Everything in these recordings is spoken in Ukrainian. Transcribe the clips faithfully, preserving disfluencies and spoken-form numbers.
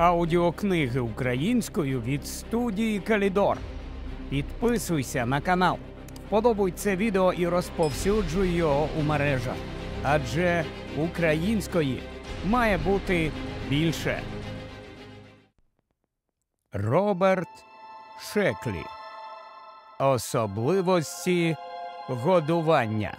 Аудіокниги українською від студії Калідор. Підписуйся на канал, вподобуй це відео і розповсюджуй його у мережах. Адже української має бути більше. Роберт Шеклі. Особливості годування.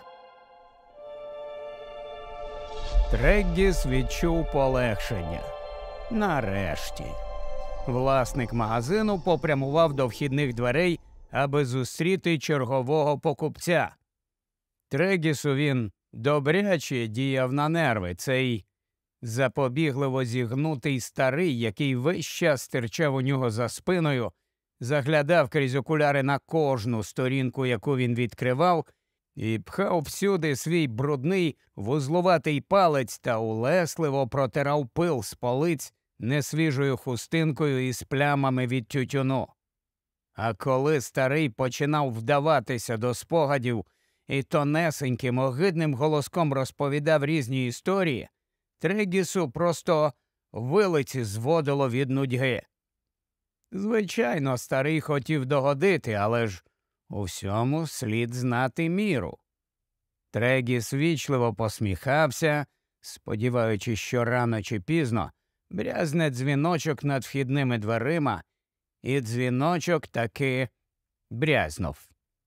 Треггіс відчув полегшення. Нарешті. Власник магазину попрямував до вхідних дверей, аби зустріти чергового покупця. Треггісу він добряче діяв на нерви, цей запобігливо зігнутий старий, який весь час стирчав у нього за спиною, заглядав крізь окуляри на кожну сторінку, яку він відкривав, і пхав всюди свій брудний вузлуватий палець та улесливо протирав пил з полиць несвіжою хустинкою із плямами від тютюну. А коли старий починав вдаватися до спогадів і тонесеньким огидним голоском розповідав різні історії, Треггісу просто вилиці зводило від нудьги. Звичайно, старий хотів догодити, але ж у всьому слід знати міру. Треггіс вічливо посміхався, сподіваючись, що рано чи пізно брязне дзвіночок над вхідними дверима, і дзвіночок таки брязнув.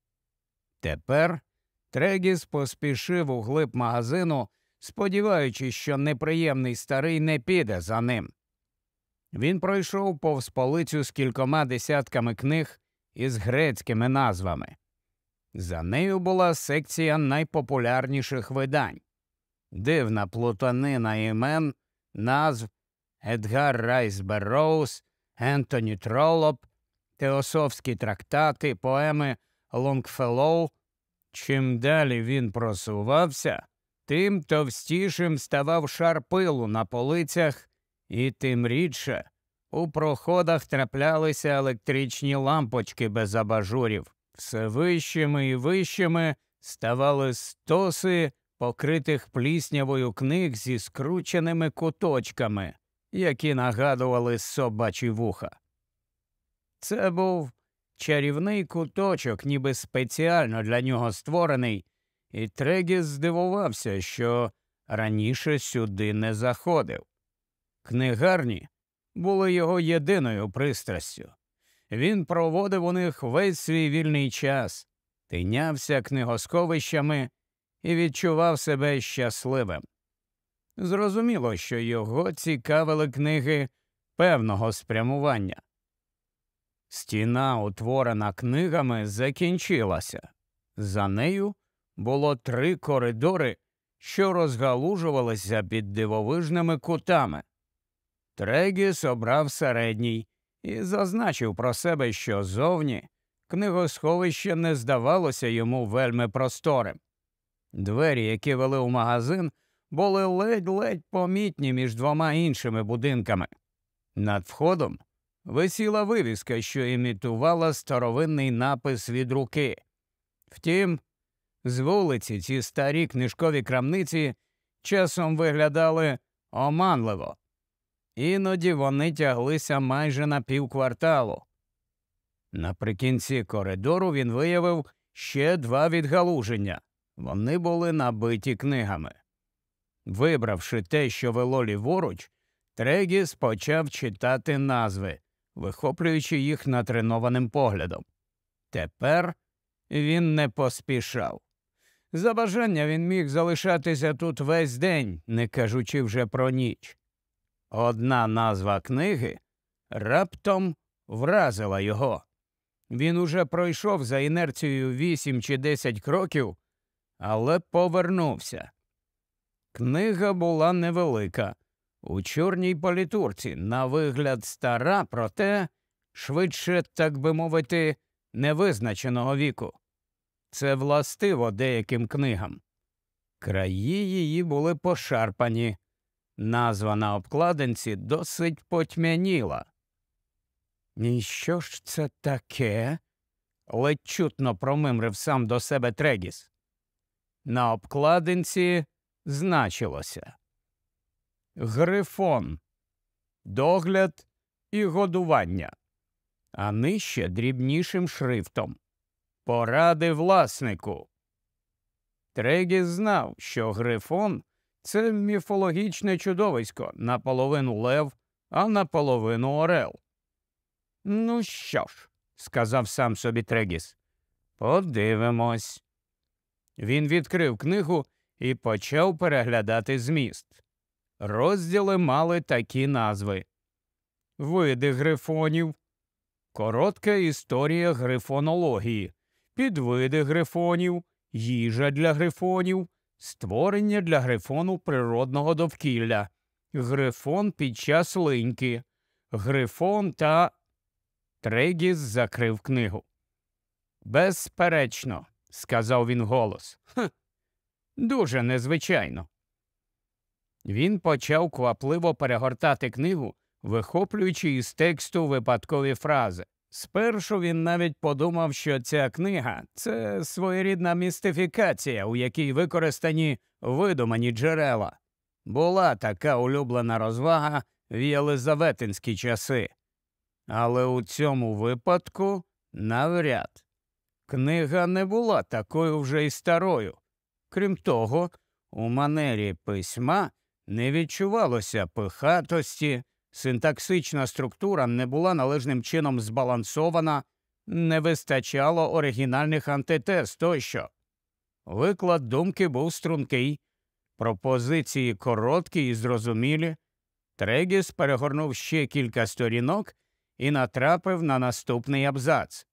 Тепер Треггіс поспішив у глиб магазину, сподіваючись, що неприємний старий не піде за ним. Він пройшов повз полицю з кількома десятками книг із грецькими назвами. За нею була секція найпопулярніших видань. Дивна плутанина імен, назв, Едгар Райс Берроуз, Ентоні Троллоп, теософські трактати, поеми Лонгфеллоу. Чим далі він просувався, тим товстішим ставав шар пилу на полицях, і тим рідше у проходах траплялися електричні лампочки без абажурів. Все вищими і вищими ставали стоси покритих пліснявою книг зі скрученими куточками, які нагадували собачі вуха. Це був чарівний куточок, ніби спеціально для нього створений, і Треггіс здивувався, що раніше сюди не заходив. Книгарні були його єдиною пристрастю. Він проводив у них весь свій вільний час, тинявся книгосховищами і відчував себе щасливим. Зрозуміло, що його цікавили книги певного спрямування. Стіна, утворена книгами, закінчилася. За нею було три коридори, що розгалужувалися під дивовижними кутами. Треггіс обрав середній і зазначив про себе, що зовні книгосховище не здавалося йому вельми просторим. Двері, які вели у магазин, були ледь-ледь помітні між двома іншими будинками. Над входом висіла вивіска, що імітувала старовинний напис від руки. Втім, з вулиці ці старі книжкові крамниці часом виглядали оманливо. Іноді вони тяглися майже на півкварталу. Наприкінці коридору він виявив ще два відгалуження. Вони були набиті книгами. Вибравши те, що вело ліворуч, Треггіс почав читати назви, вихоплюючи їх натренованим поглядом. Тепер він не поспішав. За бажання він міг залишатися тут весь день, не кажучи вже про ніч. Одна назва книги раптом вразила його. Він уже пройшов за інерцією вісім чи десять кроків, але повернувся. Книга була невелика, у чорній політурці, на вигляд стара, проте швидше, так би мовити, невизначеного віку. Це властиво деяким книгам. Краї її були пошарпані. Назва на обкладинці досить потьмяніла. «І що ж це таке?» – ледь чутно промимрив сам до себе Треггіс. На обкладинці значилося: Грифон. догляд і годування. А нижче дрібнішим шрифтом «Поради власнику». Трегіс знав, що Грифон – це міфологічне чудовисько, наполовину лев, а наполовину орел. «Ну що ж», – сказав сам собі Трегіс, – «подивимось». Він відкрив книгу і почав переглядати зміст. Розділи мали такі назви: «Види грифонів», «Коротка історія грифонології», «Підвиди грифонів», «Їжа для грифонів», «Створення для грифону природного довкілля», «Грифон під час линьки», «Грифон та…» Трегіс закрив книгу. «Безперечно», – сказав він голос. «Хм, дуже незвичайно». Він почав квапливо перегортати книгу, вихоплюючи із тексту випадкові фрази. Спершу він навіть подумав, що ця книга – це своєрідна містифікація, у якій використані видумані джерела. Була така улюблена розвага в єлизаветинські часи. Але у цьому випадку навряд. Книга не була такою вже й старою. Крім того, у манері письма не відчувалося пихатості, синтаксична структура не була належним чином збалансована, не вистачало оригінальних антитез тощо. Виклад думки був стрункий, пропозиції короткі і зрозумілі. Трегіс перегорнув ще кілька сторінок і натрапив на наступний абзац.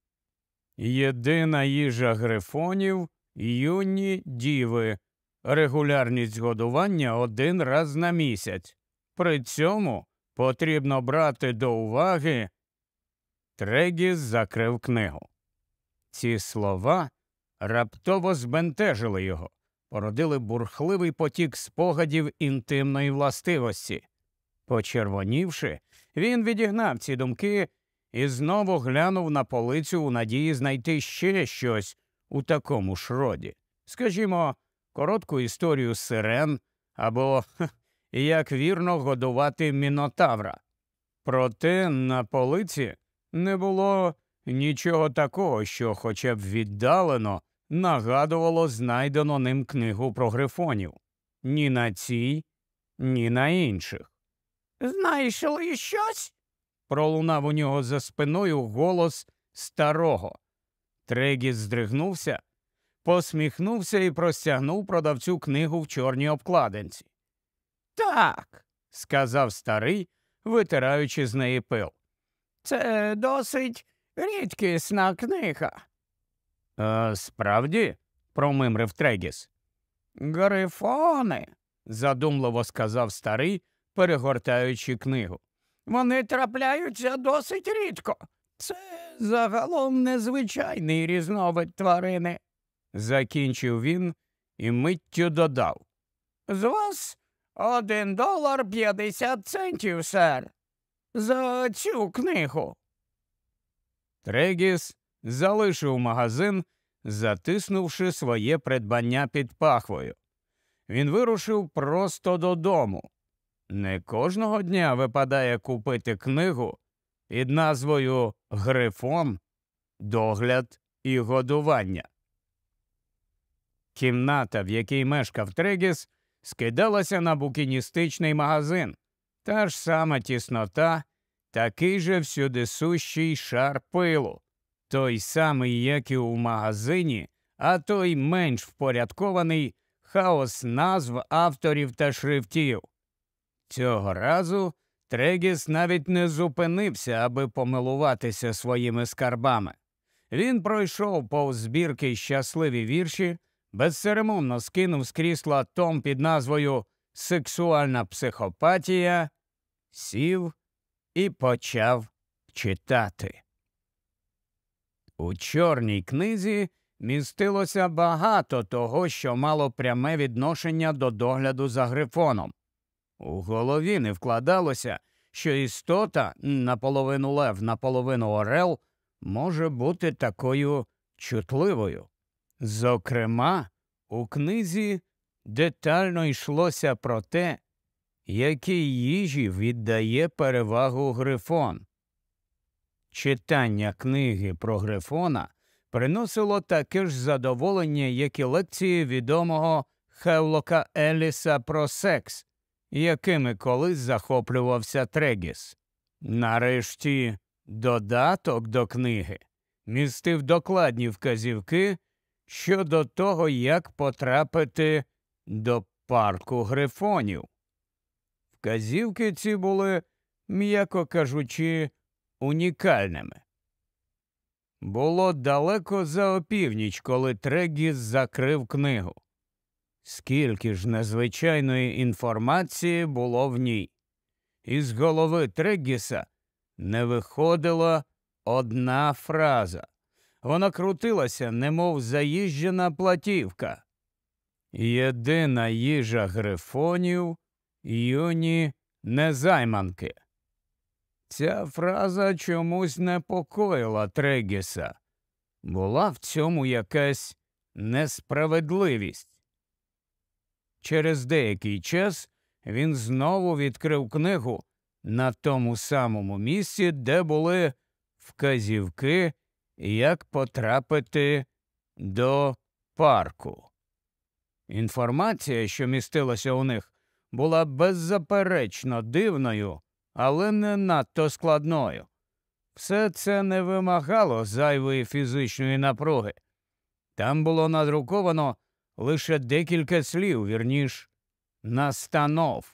«Єдина їжа грифонів – юні діви. Регулярність годування один раз на місяць. При цьому потрібно брати до уваги…» Трегіс закрив книгу. Ці слова раптово збентежили його, породили бурхливий потік спогадів інтимної властивості. Почервонівши, він відігнав ці думки і знову глянув на полицю у надії знайти ще щось у такому ж роді. Скажімо, коротку історію сирен або як вірно годувати мінотавра. Проте на полиці не було нічого такого, що хоча б віддалено нагадувало знайдену ним книгу про грифонів. Ні на цій, ні на інших. «Знайшли щось?» – пролунав у нього за спиною голос старого. Трегіс здригнувся, посміхнувся і простягнув продавцю книгу в чорній обкладинці. «Так», – сказав старий, витираючи з неї пил. «Це досить рідкісна книга». «А справді?» – промимрив Трегіс. «Грифони», – задумливо сказав старий, перегортаючи книгу. «Вони трапляються досить рідко. Це загалом незвичайний різновид тварини», – закінчив він і миттю додав. «З вас один долар п'ятдесят центів, сер, за цю книгу». Трегіс залишив магазин, затиснувши своє придбання під пахвою. Він вирушив просто додому. Не кожного дня випадає купити книгу під назвою «Грифон. Догляд і годування». Кімната, в якій мешкав Трегіс, скидалася на букіністичний магазин. Та ж сама тіснота, такий же всюдисущий шар пилу. Той самий, як і у магазині, а той менш впорядкований хаос назв, авторів та шрифтів. Цього разу Трегіс навіть не зупинився, аби помилуватися своїми скарбами. Він пройшов повз збірки «Щасливі вірші», безцеремонно скинув з крісла том під назвою «Сексуальна психопатія», сів і почав читати. У чорній книзі містилося багато того, що мало пряме відношення до догляду за грифоном. У голові не вкладалося, що істота, наполовину лев, наполовину орел, може бути такою чутливою. Зокрема, у книзі детально йшлося про те, якій їжі віддає перевагу Грифон. Читання книги про Грифона приносило таке ж задоволення, як і лекції відомого Хевлока Елліса про секс, якими колись захоплювався Трегіс. Нарешті, додаток до книги містив докладні вказівки щодо того, як потрапити до парку Грифонів. Вказівки ці були, м'яко кажучи, унікальними. Було далеко за опівніч, коли Трегіс закрив книгу. Скільки ж незвичайної інформації було в ній. Із голови Трегіса не виходила одна фраза. Вона крутилася, немов заїжджена платівка. Єдина їжа Грифонів – юні незайманки. Ця фраза чомусь непокоїла Трегіса. Була в цьому якась несправедливість. Через деякий час він знову відкрив книгу на тому самому місці, де були вказівки, як потрапити до парку. Інформація, що містилася у них, була беззаперечно дивною, але не надто складною. Все це не вимагало зайвої фізичної напруги. Там було надруковано лише декілька слів, вірніш, настанов.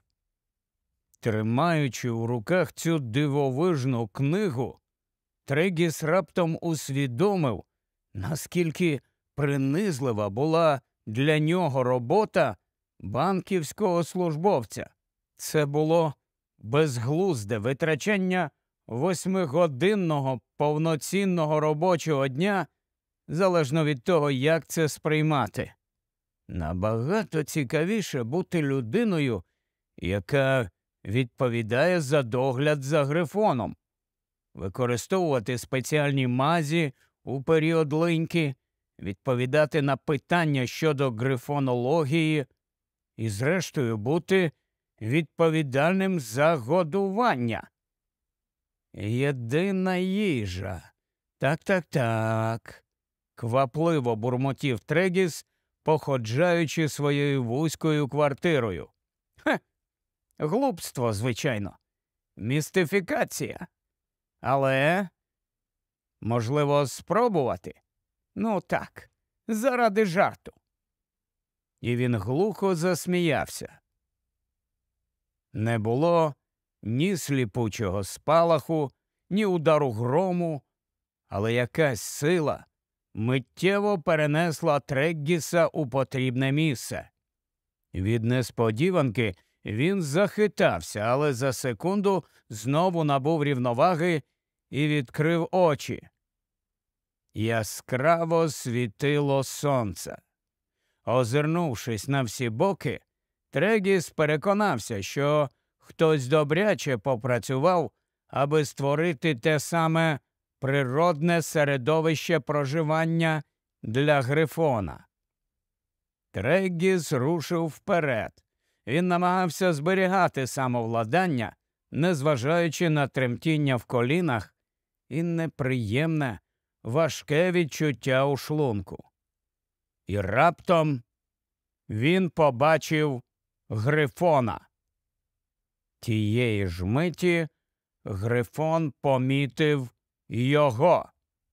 Тримаючи у руках цю дивовижну книгу, Трегіс раптом усвідомив, наскільки принизлива була для нього робота банківського службовця. Це було безглузде витрачання восьмигодинного повноцінного робочого дня, залежно від того, як це сприймати. Набагато цікавіше бути людиною, яка відповідає за догляд за Грифоном, використовувати спеціальні мазі у період линьки, відповідати на питання щодо грифонології і, зрештою, бути відповідальним за годування. Єдина їжа. Так-так-так. Квапливо бурмотів Трегіс, походжаючи своєю вузькою квартирою. Хе, глупство, звичайно. Містифікація. Але, можливо, спробувати? Ну так, заради жарту. І він глухо засміявся. Не було ні сліпучого спалаху, ні удару грому, але якась сила миттєво перенесла Треггіса у потрібне місце. Від несподіванки він захитався, але за секунду знову набув рівноваги і відкрив очі. Яскраво світило сонце. Озирнувшись на всі боки, Трегіс переконався, що хтось добряче попрацював, аби створити те саме природне середовище проживання для Грифона. Трегіс рушив вперед. Він намагався зберігати самовладання, незважаючи на тремтіння в колінах і неприємне, важке відчуття у шлунку. І раптом він побачив Грифона. Тієї ж миті Грифон помітив його.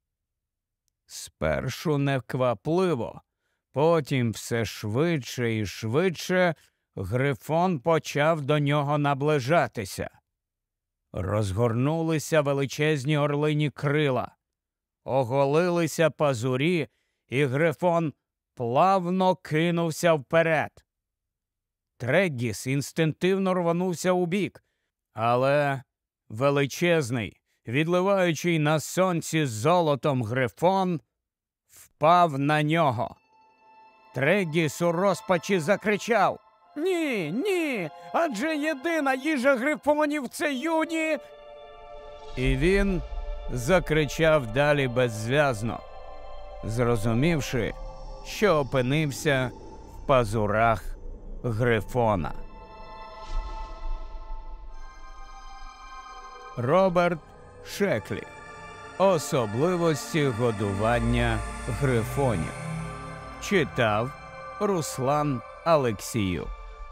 Спершу неквапливо, потім все швидше і швидше Грифон почав до нього наближатися. Розгорнулися величезні орлині крила, оголилися пазурі, і Грифон плавно кинувся вперед. Треггіс інстинктивно рвонувся убік, але величезний, відливаючий на сонці золотом Грифон, впав на нього. Треггіс у розпачі закричав: «Ні, ні, адже єдина їжа Грифонів – це юні!» І він закричав далі беззв'язно, зрозумівши, що опинився в пазурах Грифона. Роберт Шеклі. Особливості годування грифонів. Читав Руслан Алексіюк.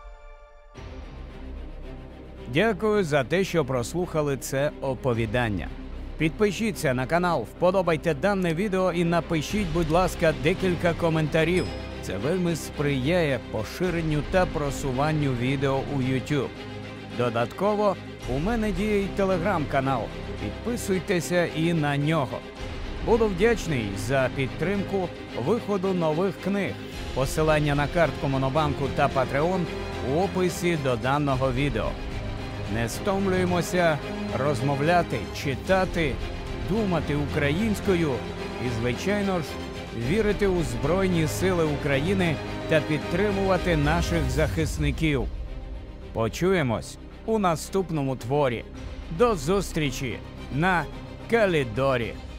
Дякую за те, що прослухали це оповідання. Підпишіться на канал, вподобайте дане відео і напишіть, будь ласка, декілька коментарів. Це вельми сприяє поширенню та просуванню відео у YouTube. Додатково, у мене діє й телеграм-канал. Підписуйтеся і на нього. Буду вдячний за підтримку виходу нових книг. Посилання на картку Монобанку та Patreon у описі до даного відео. Не стомлюємося розмовляти, читати, думати українською і, звичайно ж, вірити у Збройні Сили України та підтримувати наших захисників. Почуємось у наступному творі. До зустрічі на Калідорі!